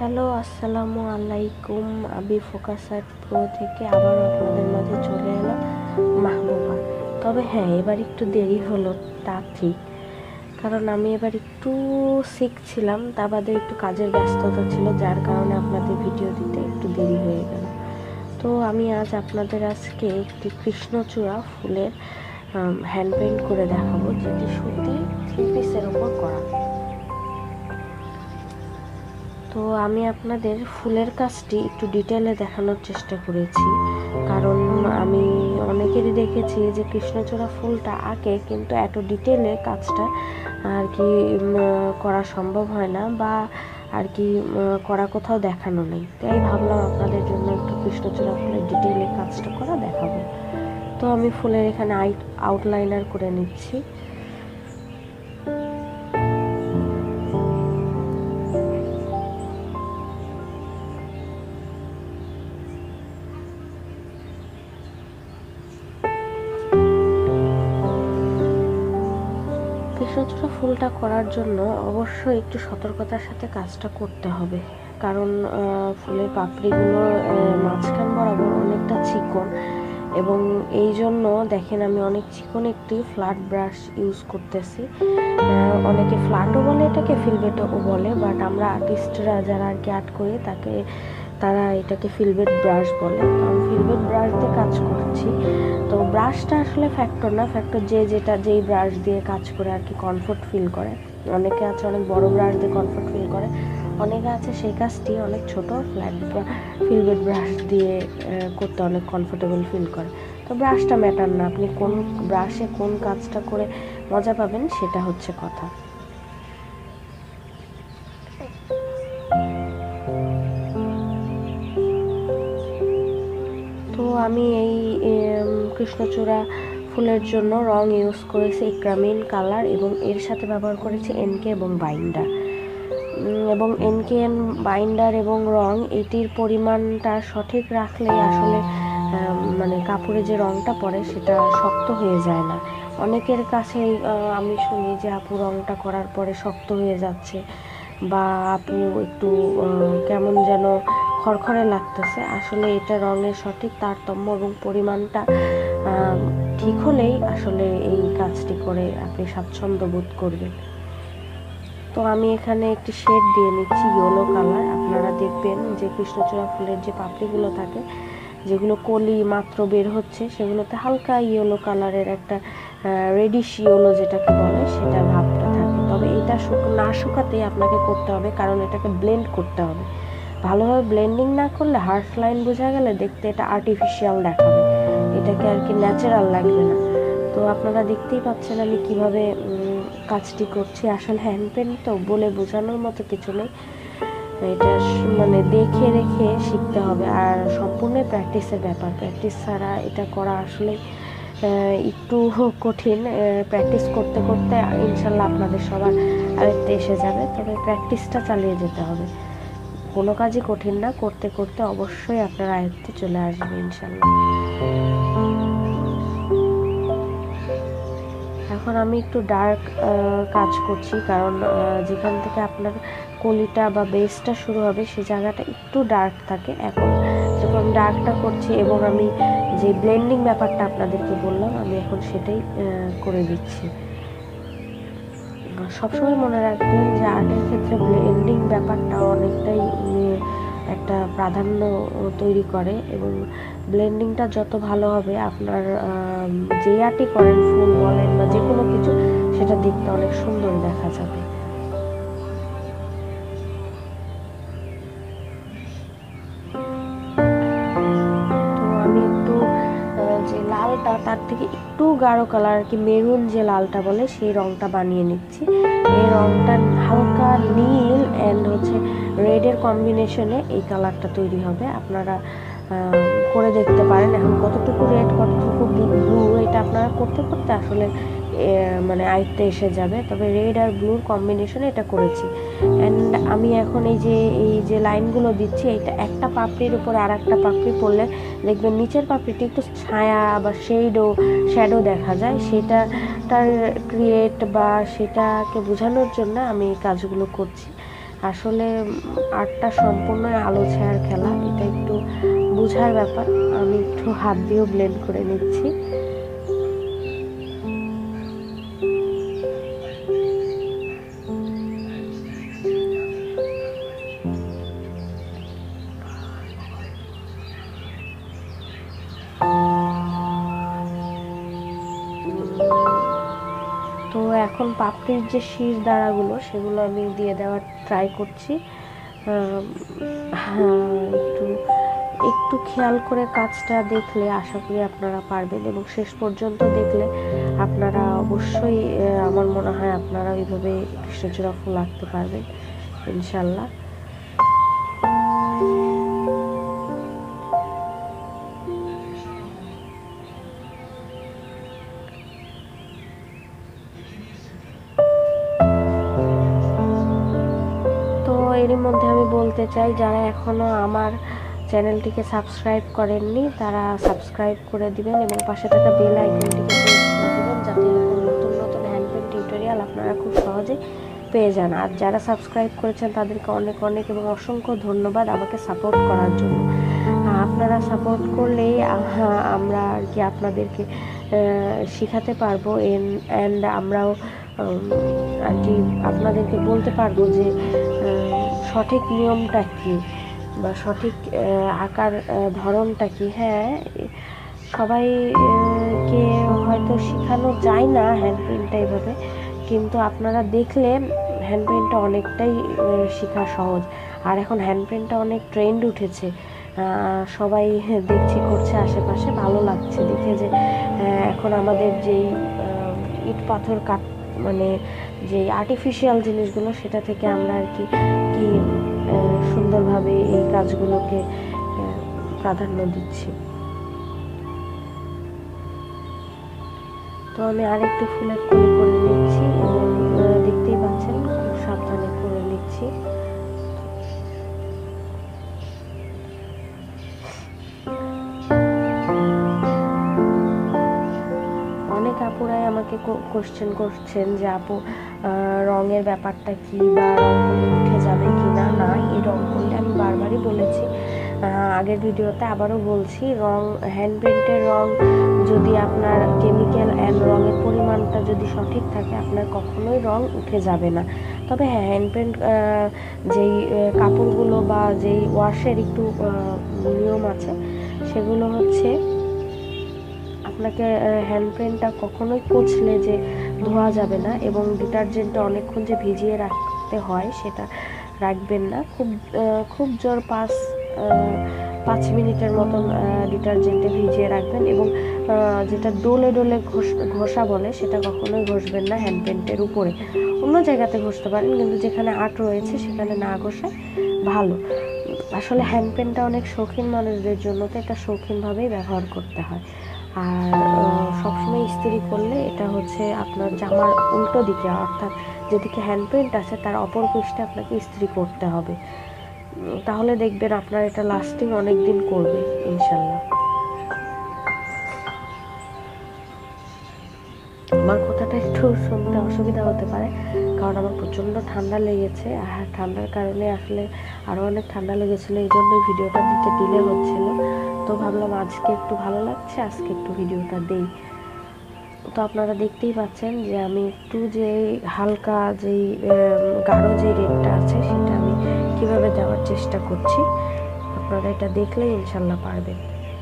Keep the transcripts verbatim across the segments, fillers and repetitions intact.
Hello, আসসালামু আলাইকুম। আমি ফোকাস আর্ট প্রো থেকে আবারও আপনাদের মাঝে চলে এলাম মাহবুবা। তবে হ্যাঁ, এবার একটু দেরি হলো, তা ঠিক, কারণ আমি এবার একটু সিক ছিলাম, তা বাদে একটু কাজের ব্যস্ততা ছিল, যার কারণে আপনাদের ভিডিও দিতে একটু দেরি হয়ে গেল। তো আমি আজ আপনাদের আজকে একটি কৃষ্ণচূড়া ফুলের হ্যান্ড পেইন্ট করে দেখাবো, যেটি সুতি থ্রি পিসের ওপর করা। তো আমি আপনাদের ফুলের কাজটি একটু ডিটেলে দেখানোর চেষ্টা করেছি, কারণ আমি অনেকেরই দেখেছি যে কৃষ্ণচূড়া ফুলটা আঁকে, কিন্তু এত ডিটেলে কাজটা আর কি করা সম্ভব হয় না, বা আর কি করা কোথাও দেখানো নেই। তাই ভাবলাম আপনাদের জন্য একটু কৃষ্ণচূড়া ফুলের ডিটেলে কাজটা করা দেখাবো। তো আমি ফুলের এখানে আউটলাইনার করে নিচ্ছি। কৃষ্ণচূড়া ফুলটা করার জন্য অবশ্যই একটু সতর্কতার সাথে কাজটা করতে হবে, কারণ ফুলের পাপড়িগুলো মাঝখান বরাবর অনেকটা চিকন, এবং এই জন্য দেখেন আমি অনেক চিকন একটি ফ্ল্যাট ব্রাশ ইউজ করতেছি। অনেকে ফ্ল্যাটও বলে, এটাকে ফিলভেটও বলে, বাট আমরা আর্টিস্টরা যারা আর কি আর্ট করি তাকে তারা এটাকে ফিলভেট ব্রাশ বলে। তো আমি ফিলভেট ব্রাশ দিয়ে কাজ করছি। তো ব্রাশটা আসলে ফ্যাক্টর না, ফ্যাক্টর যে যেটা যেই ব্রাশ দিয়ে কাজ করে আর কি কমফোর্ট ফিল করে। অনেকে আছে অনেক বড় ব্রাশ দিয়ে কমফোর্ট ফিল করে, অনেকে আছে সেই কাজটি অনেক ছোট ফ্ল্যাট ফিলভেট ব্রাশ দিয়ে করতে অনেক কমফোর্টেবল ফিল করে। তো ব্রাশটা ম্যাটার না, আপনি কোন ব্রাশে কোন কাজটা করে মজা পাবেন সেটা হচ্ছে কথা। তো আমি এই কৃষ্ণচূড়া ফুলের জন্য রং ইউজ করেছি ইকরামিন কালার, এবং এর সাথে ব্যবহার করেছি এনকে এবং বাইন্ডার। এবং এনকে বাইন্ডার এবং রং এটির পরিমাণটা সঠিক রাখলেই আসলে মানে কাপড়ে যে রংটা পড়ে সেটা শক্ত হয়ে যায় না। অনেকের কাছে আমি শুনি যে আপু রংটা করার পরে শক্ত হয়ে যাচ্ছে, বা আপু একটু কেমন যেন খড়খড়ে লাগতেছে। আসলে এটা রঙের সঠিক তারতম্য এবং পরিমাণটা ঠিক হলেই আসলে এই কাজটি করে আপনি স্বাচ্ছন্দ্য বোধ করবেন। তো আমি এখানে একটি শেড দিয়ে নিচ্ছি ইয়েলো কালার। আপনারা দেখবেন যে কৃষ্ণচূড়া ফুলের যে পাপড়িগুলো থাকে, যেগুলো কলি মাত্র বের হচ্ছে, সেগুলোতে হালকা ইয়েলো কালারের একটা রেডিশ ইয়েলো যেটাকে বলে সেটা ভাবটা থাকে। তবে এটা না শুকাতেই আপনাকে করতে হবে, কারণ এটাকে ব্লেন্ড করতে হবে। ভালোভাবে ব্লেন্ডিং না করলে হার্শ লাইন বোঝা গেলে দেখতে এটা আর্টিফিশিয়াল দেখাবে, এটাকে আর কি ন্যাচারাল লাগবে না। তো আপনারা দেখতেই পাচ্ছেন আমি কিভাবে কাজটি করছি। আসলে হ্যান্ড পেইন্ট তো বলে বোঝানোর মতো কিছু নেই, এটা মানে দেখে রেখে শিখতে হবে, আর সম্পূর্ণ প্র্যাকটিসের ব্যাপার। প্র্যাকটিস ছাড়া এটা করা আসলে একটু কঠিন। প্র্যাকটিস করতে করতে ইনশাল্লাহ আপনাদের সবার আয়ত্তে এসে যাবে, তবে প্র্যাকটিসটা চালিয়ে যেতে হবে। কোনো কাজই কঠিন না, করতে করতে অবশ্যই আপনার আয়ত্তে চলে আসবে ইনশাল্লাহ। এখন আমি একটু ডার্ক কাজ করছি, কারণ যেখান থেকে আপনার কলিটা বা বেসটা শুরু হবে সেই জায়গাটা একটু ডার্ক থাকে। এখন যখন ডার্কটা করছি এবং আমি যে ব্লেন্ডিং ব্যাপারটা আপনাদেরকে বললাম, আমি এখন সেটাই করে দিচ্ছি। সবসময় মনে রাখবেন যে আর্টের ক্ষেত্রে ব্লেন্ডিং ব্যাপারটা অনেকটাই একটা প্রাধান্য তৈরি করে, এবং ব্লেন্ডিংটা যত ভালো হবে আপনার যে আর্টই করেন, ফুল বলেন বা যে কোনো কিছু, সেটা দেখতে অনেক সুন্দর দেখা যাবে। তো আমি একটু যে লালটা তার থেকে একটু গাঢ় কালার আর কি মেরুন যে লালটা বলে সেই রংটা বানিয়ে নিচ্ছি। এই রংটা হালকা নীল অ্যান্ড হচ্ছে রেডের কম্বিনেশনে এই কালারটা তৈরি হবে। আপনারা করে দেখতে পারেন এখন কতটুকু রেড কতটুকু ব্লু, এটা আপনারা করতে করতে আসলে মানে আয়ত্তে এসে যাবে। তবে রেড আর ব্লুর কম্বিনেশনে এটা করেছি। অ্যান্ড আমি এখন এই যে এই যে লাইনগুলো দিচ্ছি, এটা একটা পাপড়ির উপরে আর একটা পাপড়ি পড়লে দেখবেন নিচের পাপড়িটি একটু ছায়া বা শেডও শ্যাডো দেখা যায়, সেটাটার ক্রিয়েট বা সেটাকে বোঝানোর জন্য আমি এই কাজগুলো করছি। আসলে আর্টটা সম্পূর্ণই আলো ছায়ার খেলা, এটা একটু বোঝার ব্যাপার। আমি একটু হাত দিয়েও ব্লেন্ড করে নিচ্ছি। তো এখন পাপড়ির যে শির দাঁড়াগুলো সেগুলো আমি দিয়ে দেওয়ার ট্রাই করছি। একটু একটু খেয়াল করে কাজটা দেখলে আশা করি আপনারা পারবেন, এবং শেষ পর্যন্ত দেখলে আপনারা অবশ্যই আমার মনে হয় আপনারা ওইভাবে কৃষ্ণচূড়া ফুল আঁকতে পারবেন ইনশাল্লাহ। এর মধ্যে আমি বলতে চাই, যারা এখনও আমার চ্যানেলটিকে সাবস্ক্রাইব করেননি তারা সাবস্ক্রাইব করে দিবেন এবং পাশে থাকা বেল আইকনটিকে প্রেস করে দিবেন, যাতে এরকম নতুন নতুন হ্যান্ড পেইন্ট টিউটোরিয়াল আপনারা খুব সহজে পেয়ে যান। আর যারা সাবস্ক্রাইব করেছেন তাদেরকে অনেক অনেক এবং অসংখ্য ধন্যবাদ আমাকে সাপোর্ট করার জন্য। আপনারা সাপোর্ট করলেই আমরা আর কি আপনাদেরকে শেখাতে পারবো, অ্যান্ড আমরাও আর কি আপনাদেরকে বলতে পারবো যে সঠিক নিয়মটা কী বা সঠিক আঁকার ধরনটা কী। হ্যাঁ, সবাইকে হয়তো শেখানো যায় না হ্যান্ড পেইন্টটা এভাবে, কিন্তু আপনারা দেখলে হ্যান্ড পেইন্টটা অনেকটাই শেখা সহজ। আর এখন হ্যান্ড পেইন্টটা অনেক ট্রেন্ড উঠেছে, সবাই দেখছি করছে আশেপাশে, ভালো লাগছে দেখে যে এখন আমাদের যেই ইট পাথর কাট মানে যে আর্টিফিশিয়াল জিনিসগুলো সেটা থেকে আমরা আর কি কি সুন্দরভাবে এই কাজগুলোকে প্রাধান্য দিচ্ছি। তো আমি আরেকটু ফুলের কলি করে নিচ্ছি এবং দেখতেই পাচ্ছেন খুব সাবধানে করে নিচ্ছি। অনেক আপুরাই আমাকে কোশ্চেন করছেন যে আপু রঙের ব্যাপারটা কি বা রং উঠে যাবে কি না। না, এই রং করলে আমি বারবারই বলেছি আগের ভিডিওতে, আবারও বলছি, রং হ্যান্ড পেইন্টের রং যদি আপনার কেমিক্যাল অ্যান্ড রঙের পরিমাণটা যদি সঠিক থাকে আপনার কখনোই রং উঠে যাবে না। তবে হ্যাঁ, হ্যান্ড পেইন্ট যেই কাপড়গুলো বা যেই ওয়াশের একটু নিয়ম আছে, সেগুলো হচ্ছে আপনাকে হ্যান্ড পেইন্টটা কখনোই কচলে যে ধোয়া যাবে না, এবং ডিটারজেন্টটা অনেকক্ষণ যে ভিজিয়ে রাখতে হয় সেটা রাখবেন না। খুব খুব জোর পাঁচ পাঁচ মিনিটের মতন ডিটারজেন্টে ভিজিয়ে রাখবেন, এবং যেটা ডোলে ডোলে ঘষ ঘষা বলে সেটা কখনোই ঘষবেন না হ্যান্ড পেইন্টের উপরে। অন্য জায়গাতে ঘষতে পারেন, কিন্তু যেখানে আর্ট রয়েছে সেখানে না ঘষায় ভালো। আসলে হ্যান্ড পেইন্টটা অনেক শৌখিন মানুষদের জন্য, তো এটা শৌখিনভাবেই ব্যবহার করতে হয়। আর সবসময় ইস্ত্রি করলে এটা হচ্ছে আপনার জামার উল্টো দিকে, অর্থাৎ যেদিকে হ্যান্ড পেইন্ট আছে তার অপর পৃষ্ঠে আপনাকে ইস্ত্রি করতে হবে, তাহলে দেখবেন আপনার এটা লাস্টিং অনেক দিন করবে ইনশাল্লাহ। আমার কথাটা একটু শুনতে অসুবিধা হতে পারে, কারণ আমার প্রচণ্ড ঠান্ডা লেগেছে, আর ঠান্ডার কারণে আসলে আরও অনেক ঠান্ডা লেগেছিলো, এই জন্যই ভিডিওটা দিতে ডিলে হচ্ছিলো। তো ভাবলাম আজকে একটু ভালো লাগছে, আজকে একটু ভিডিওটা দেই। তো আপনারা দেখতেই পাচ্ছেন যে আমি একটু যে হালকা যেই গাঢ় যে রেডটা আছে সেটা আমি কীভাবে দেওয়ার চেষ্টা করছি, আপনারা এটা দেখলেই ইনশাল্লাহ পারবেন।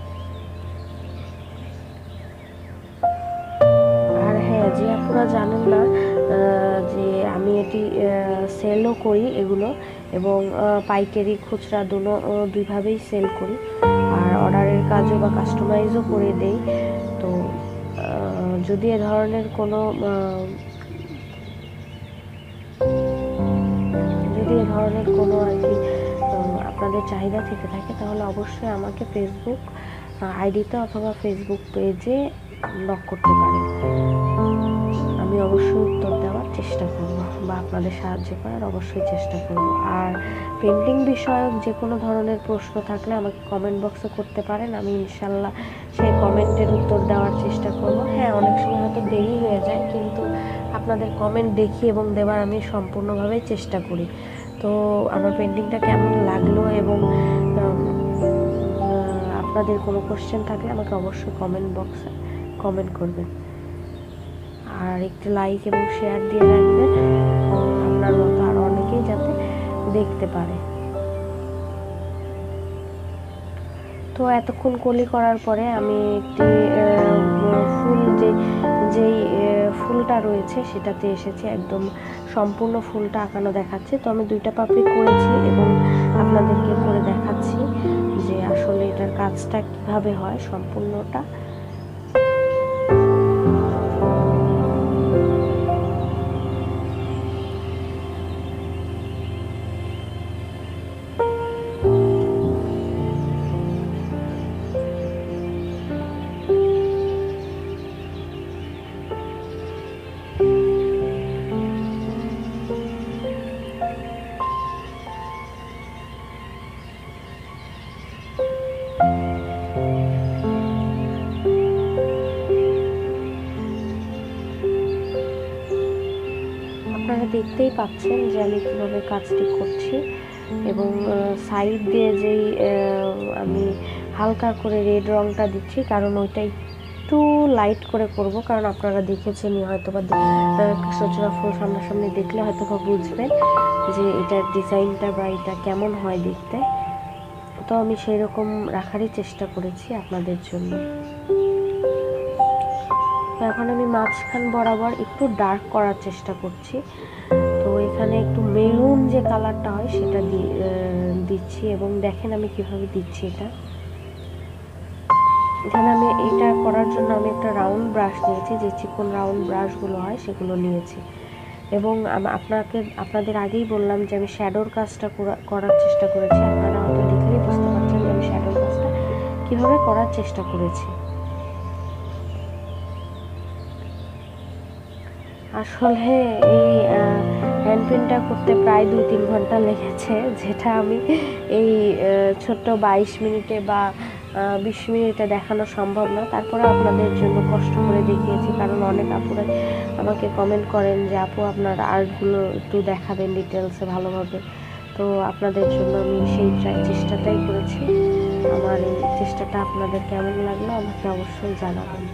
আর হ্যাঁ, যে আপনারা জানেন না যে আমি এটি সেলও করি এগুলো, এবং পাইকারি খুচরা দুটো দুইভাবেই সেল করি, আর অর্ডারের কাজও বা কাস্টমাইজও করে দেই। তো যদি এ ধরনের কোনো যদি এ ধরনের কোনো আর কি আপনাদের চাহিদা থেকে থাকে, তাহলে অবশ্যই আমাকে ফেসবুক আইডিতে অথবা ফেসবুক পেজে নক করতে পারেন। আমি অবশ্যই উত্তর দেওয়ার চেষ্টা করব বা আপনাদের সাহায্য করার অবশ্যই চেষ্টা করব। আর পেন্টিং বিষয়ক যে কোনো ধরনের প্রশ্ন থাকলে আমাকে কমেন্ট বক্সে করতে পারেন, আমি ইনশাল্লাহ সেই কমেন্টের উত্তর দেওয়ার চেষ্টা করব। হ্যাঁ, অনেক সময় হয়তো দেরি হয়ে যায়, কিন্তু আপনাদের কমেন্ট দেখি এবং দেওয়ার আমি সম্পূর্ণভাবেই চেষ্টা করি। তো তো আমার পেন্টিংটা কেমন লাগলো এবং আপনাদের কোনো কোশ্চেন থাকলে আমাকে অবশ্যই কমেন্ট বক্সে কমেন্ট করবেন, আর একটু লাইক এবং শেয়ার দিয়ে রাখবেন আপনার মতো আর অনেকেই যাতে দেখতে পারে। তো এতক্ষণ কলি করার পরে আমি একটি ফুল যে যেই ফুলটা রয়েছে সেটাতে এসেছি, একদম সম্পূর্ণ ফুলটা আঁকানো দেখাচ্ছে। তো আমি দুইটা পাপড়ি করেছি এবং আপনাদেরকে করে দেখাচ্ছি যে আসলে এটার কাজটা কিভাবে হয় সম্পূর্ণটা। আপনারা দেখতেই পাচ্ছেন যে আমি কীভাবে কাজটি করছি এবং সাইড দিয়ে যেই আমি হালকা করে রেড রঙটা দিচ্ছি, কারণ ওইটা একটু লাইট করে করব, কারণ আপনারা দেখেছেনই হয়তো বা কৃষ্ণচূড়া ফুল সামনাসামনি দেখলে হয়তো বা বুঝবেন যে এটার ডিজাইনটা বা এটা কেমন হয় দেখতে। তো আমি সেই রকম রাখারই চেষ্টা করেছি আপনাদের জন্য। তো এখন আমি মাঝখান বরাবর একটু ডার্ক করার চেষ্টা করছি। তো এখানে একটু মেরুন যে কালারটা হয় সেটা দিচ্ছি এবং দেখেন আমি কিভাবে দিচ্ছি এটা। এখানে আমি এটা করার জন্য আমি একটা রাউন্ড ব্রাশ নিয়েছি, যে চিকন রাউন্ড ব্রাশগুলো হয় সেগুলো নিয়েছি এবং আপনাকে আপনাদের আগেই বললাম যে আমি শ্যাডোর কাজটা করার চেষ্টা করেছি। আপনারা হয়তো দেখলেই বুঝতে পারছেন যে আমি শ্যাডোর কাজটা কীভাবে করার চেষ্টা করেছি। আসলে এই হ্যান্ড পেন্টটা করতে প্রায় দুই তিন ঘন্টা লেগেছে, যেটা আমি এই ছোট্ট বাইশ মিনিটে বা বিশ মিনিটে দেখানো সম্ভব না। তারপরে আপনাদের জন্য কষ্ট করে দেখিয়েছি, কারণ অনেক আপুরা আমাকে কমেন্ট করেন যে আপু আপনার আর্টগুলো একটু দেখাবেন ডিটেলসে ভালোভাবে। তো আপনাদের জন্য আমি সেই চেষ্টাটাই করেছি। আমার এই চেষ্টাটা আপনাদের কেমন লাগলো আমাকে অবশ্যই জানাবেন।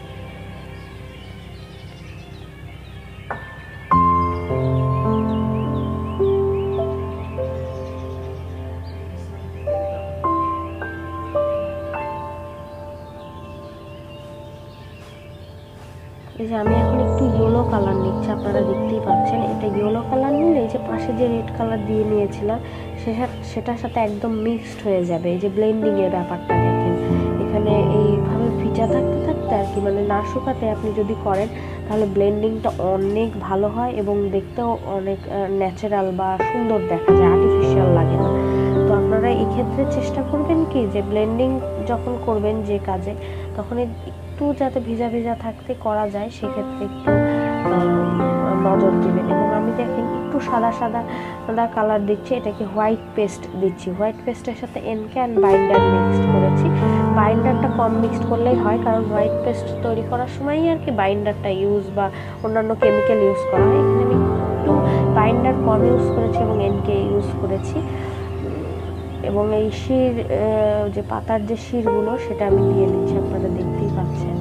এই যে আমি এখন একটু ইয়েলো কালার নিচ্ছি, আপনারা দেখতেই পাচ্ছেন। এটা ইয়েলো কালার নিলে এই যে পাশে যে রেড কালার দিয়ে নিয়েছিলাম সেটা সেটার সাথে একদম মিক্সড হয়ে যাবে। এই যে ব্লেন্ডিংয়ের ব্যাপারটা দেখেন, এখানে এইভাবে ভিজা থাকতে থাকতে আর কি, মানে না শুকাতে আপনি যদি করেন তাহলে ব্লেন্ডিংটা অনেক ভালো হয় এবং দেখতেও অনেক ন্যাচারাল বা সুন্দর দেখা যায়, আর্টিফিশিয়াল লাগে না। তো আপনারা এই ক্ষেত্রে চেষ্টা করবেন কি যে ব্লেন্ডিং যখন করবেন যে কাজে, তখন একটু যাতে ভিজা ভিজা থাকতে করা যায় সেক্ষেত্রে একটু নজর দেবেন। এবং আমি দেখেন একটু সাদা সাদা সাদা কালার দিচ্ছি, এটাকে হোয়াইট পেস্ট দিচ্ছি। হোয়াইট পেস্টের সাথে এনকে অ্যান্ড বাইন্ডার মিক্সড করেছি। বাইন্ডারটা কম মিক্সড করলেই হয়, কারণ হোয়াইট পেস্ট তৈরি করার সময়ই আর কি বাইন্ডারটা ইউজ বা অন্যান্য কেমিক্যাল ইউজ করা হয়। এখানে আমি একটু বাইন্ডার কম ইউজ করেছি এবং এনকে ইউজ করেছি। এবং এই শির যে পাতার যে শিরগুলো সেটা আমি দিয়ে নিচ্ছি, আপনারা দেখতেই পাচ্ছেন।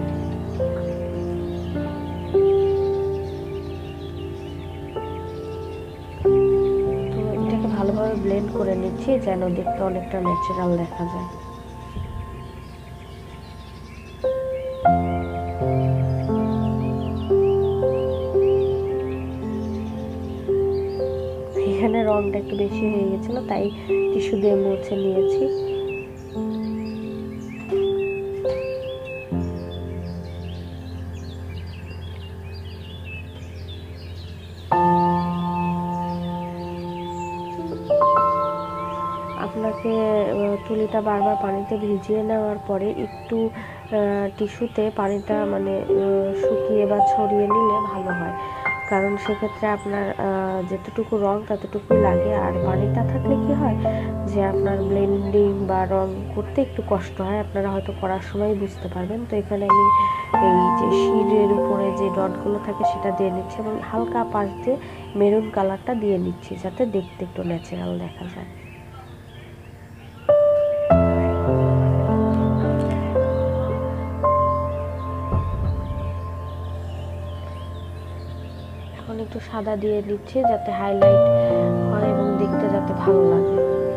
তো এটাকে ভালোভাবে ব্লেন্ড করে নিচ্ছি যেন দেখতে অনেকটা ন্যাচারাল দেখা যায়। এখানে রংটা একটু বেশি হয়ে গেছিল, তাই টিস্যু দিয়ে মুছে নিয়েছি। আপনাকে তুলিটা বারবার পানিতে ভিজিয়ে নেওয়ার পরে একটু টিস্যুতে পানিটা মানে শুকিয়ে বা ছড়িয়ে নিলে ভালো হয়, কারণ সেক্ষেত্রে আপনার যেতটুকু রং ততটুকুই লাগে। আর পানিটা থাকলে কি হয় যে আপনার ব্লেন্ডিং বা রং করতে একটু কষ্ট হয়, আপনারা হয়তো করার সময় বুঝতে পারবেন। তো এখানে আমি এই যে শিরের উপরে যে ডটগুলো থাকে সেটা দিয়ে নিচ্ছি এবং হালকা পাশ দিয়ে মেরুন কালারটা দিয়ে নিচ্ছি যাতে দেখতে একটু ন্যাচারাল দেখা যায়। এখন একটু সাদা দিয়ে দিচ্ছি যাতে হাইলাইট হয় এবং দেখতে যাতে ভালো লাগে।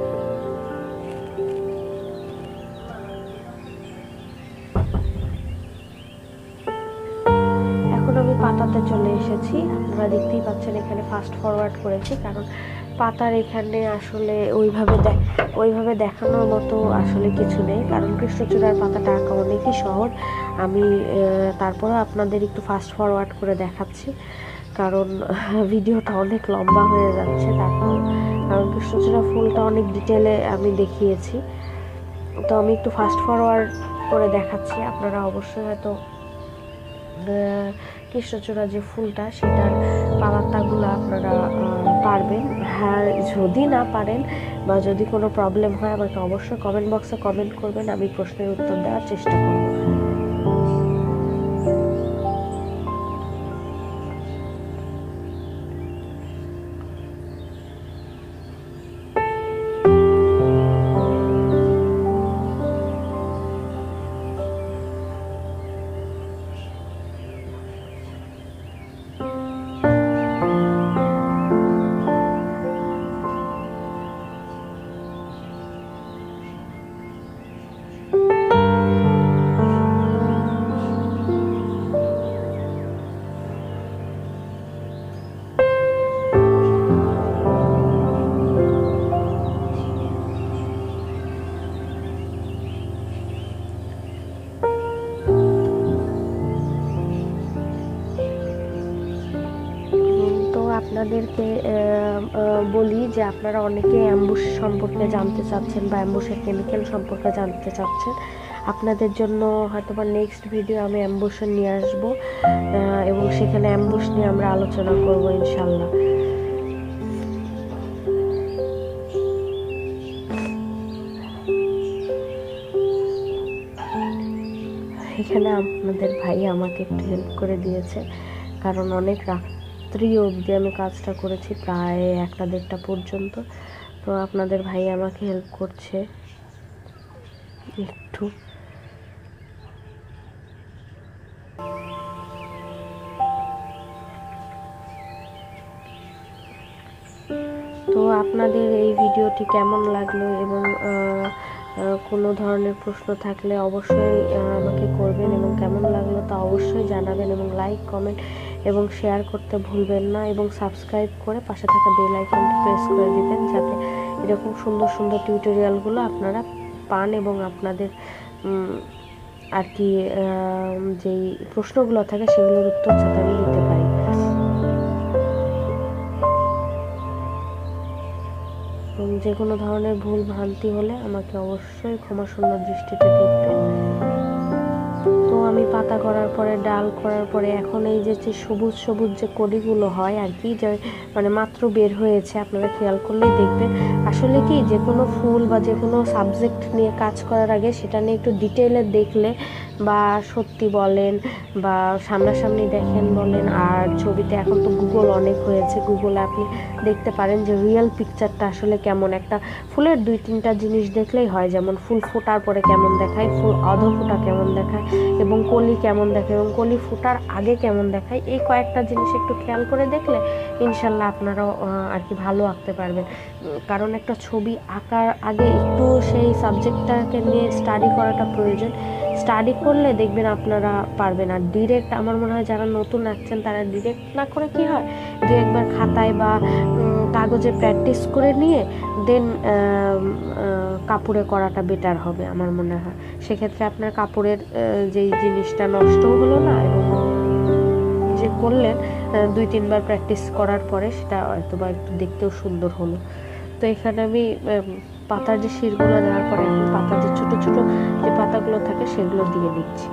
এখন আমি পাতাতে চলে এসেছি, আপনারা দেখতেই পাচ্ছেন এখানে ফাস্ট ফরওয়ার্ড করেছি, কারণ পাতার এখানে আসলে ওইভাবে ওইভাবে দেখানোর মতো আসলে কিছু নেই, কারণ কৃষ্ণচূড়ার পাতাটা আঁকা অনেকই সহজ। আমি তারপরে আপনাদের একটু ফাস্ট ফরওয়ার্ড করে দেখাচ্ছি, কারণ ভিডিওটা অনেক লম্বা হয়ে যাচ্ছে। তারপর কারণ কৃষ্ণচূড়া ফুলটা অনেক ডিটেলে আমি দেখিয়েছি, তো আমি একটু ফাস্ট ফরওয়ার্ড করে দেখাচ্ছি। আপনারা অবশ্যই হয়তো কৃষ্ণচূড়া যে ফুলটা সেটার পাতাগুলো আপনারা পারবেন। হ্যাঁ, যদি না পারেন বা যদি কোনো প্রবলেম হয় আমাকে অবশ্যই কমেন্ট বক্সে কমেন্ট করবেন, আমি প্রশ্নের উত্তর দেওয়ার চেষ্টা করব। আপনাদেরকে বলি যে আপনারা অনেকে অ্যাম্বুশ সম্পর্কে জানতে চাচ্ছেন বা অ্যাম্বুশের কেমিক্যাল সম্পর্কে জানতে চাচ্ছেন। আপনাদের জন্য হয়তো বা নেক্সট ভিডিও আমি অ্যাম্বুশন নিয়ে আসবো এবং সেখানে অ্যাম্বুশ নিয়ে আমরা আলোচনা করব ইনশাল্লাহ। এখানে আপনাদের ভাই আমাকে একটু হেল্প করে দিয়েছে, কারণ অনেক রাত্রি অবধি আমি কাজটা করেছি, প্রায় একটা দেড়টা পর্যন্ত। তো আপনাদের ভাই আমাকে হেল্প করছে একটু। তো আপনাদের এই ভিডিওটি কেমন লাগলো এবং কোনো ধরনের প্রশ্ন থাকলে অবশ্যই আমাকে করবেন এবং কেমন লাগলো তা অবশ্যই জানাবেন এবং লাইক কমেন্ট এবং শেয়ার করতে ভুলবেন না এবং সাবস্ক্রাইব করে পাশে থাকা বেল আইকনটি প্রেস করে দিবেন যাতে এরকম সুন্দর সুন্দর টিউটোরিয়ালগুলো আপনারা পান এবং আপনাদের আর কি যেই প্রশ্নগুলো থাকে সেগুলোর উত্তর যাতে আমি দিতে পারি। যে কোনো ধরনের ভুল ভ্রান্তি হলে আমাকে অবশ্যই ক্ষমাশূন্য দৃষ্টিতে দেখবেন। তো আমি পাতা করার পরে ডাল করার পরে এখন এই যে সবুজ সবুজ যে কড়িগুলো হয় আর কি, যে মানে মাত্র বের হয়েছে, আপনারা খেয়াল করলেই দেখবেন। আসলে কি যে কোনো ফুল বা যে কোনো সাবজেক্ট নিয়ে কাজ করার আগে সেটা নিয়ে একটু ডিটেইলে দেখলে বা সত্যি বলেন বা সামনাসামনি দেখেন বলেন, আর ছবিতে এখন তো গুগল অনেক হয়েছে, গুগলে আপনি দেখতে পারেন যে রিয়েল পিকচারটা আসলে কেমন। একটা ফুলের দুই তিনটা জিনিস দেখলেই হয়, যেমন ফুল ফোটার পরে কেমন দেখায়, ফুল অধ ফোটা কেমন দেখায় এবং কলি কেমন দেখায় এবং কলি ফোটার আগে কেমন দেখায়, এই কয়েকটা জিনিস একটু খেয়াল করে দেখলে ইনশাল্লাহ আপনারাও আর কি ভালো আঁকতে পারবেন। কারণ একটা ছবি আঁকার আগে একটু সেই সাবজেক্টটাকে নিয়ে স্টাডি করাটা প্রয়োজন। স্টাডি করলে দেখবেন আপনারা পারবেন। আর ডিরেক্ট আমার মনে হয় যারা নতুন আঁকছেন তারা ডিরেক্ট না করে কি হয়, দু একবার খাতায় বা কাগজে প্র্যাকটিস করে নিয়ে দেন কাপড়ে করাটা বেটার হবে আমার মনে হয়। সেক্ষেত্রে আপনার কাপড়ের যেই জিনিসটা নষ্টও হলো না এবং যে করলেন দুই তিনবার প্র্যাকটিস করার পরে সেটা হয়তো বা একটু দেখতেও সুন্দর হলো। তো এখানে আমি পাতার যে শিরগুলো দেওয়ার পরে এখন পাতার যে ছোট ছোট যে পাতাগুলো থাকে সেগুলো দিয়ে দিচ্ছি।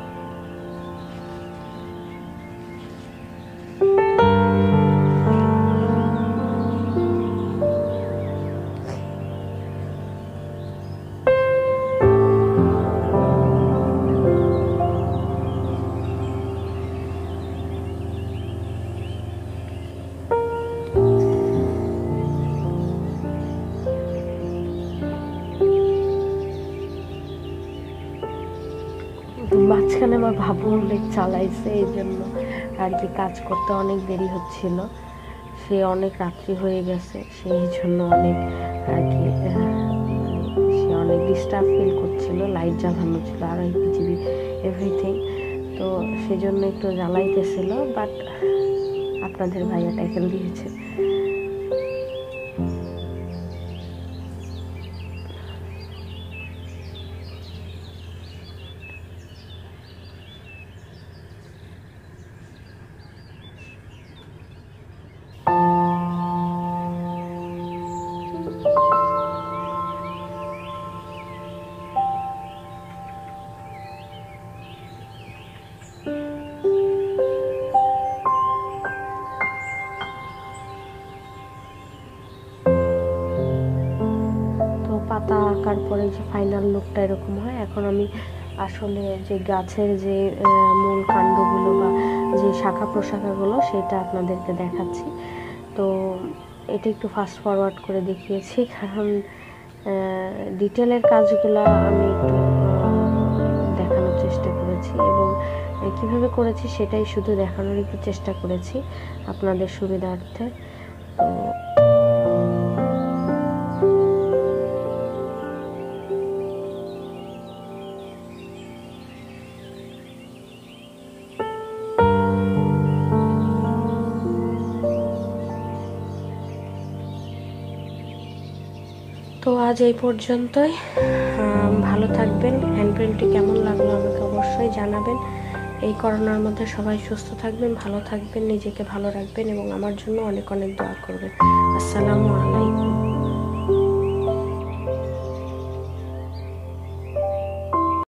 মাঝখানে আমার ভাবু অনেক চালাইছে, এই জন্য আর কি কাজ করতে অনেক দেরি হচ্ছিল। সে অনেক রাত্রি হয়ে গেছে, সেই জন্য অনেক আর কি সে অনেক ডিস্টার্ব ফিল করছিল। লাইট জ্বালানো ছিল আর এই পৃথিবী এভরিথিং, তো সেজন্য একটু জ্বালাইতেছিল। বাট আপনাদের ভাইয়া ট্যাকেল দিয়েছে। পাতা আঁকার পরে যে ফাইনাল লুকটা এরকম হয়। এখন আমি আসলে যে গাছের যে মূল কাণ্ডগুলো বা যে শাখা প্রশাখাগুলো সেটা আপনাদেরকে দেখাচ্ছি। তো এটা একটু ফাস্ট ফরওয়ার্ড করে দেখিয়েছি, কারণ ডিটেলের কাজগুলো আমি একটু দেখানোর চেষ্টা করেছি এবং কিভাবে করেছি সেটাই শুধু দেখানোর একটু চেষ্টা করেছি আপনাদের সুবিধার্থে। তো তো আজ এই পর্যন্তই। ভালো থাকবেন। হ্যান্ডপ্রিন্টটি কেমন লাগলো আমাকে অবশ্যই জানাবেন। এই করোনার মধ্যে সবাই সুস্থ থাকবেন, ভালো থাকবেন, নিজেকে ভালো রাখবেন এবং আমার জন্য অনেক অনেক দোয়া করবেন। আসসালামু আলাইকুম।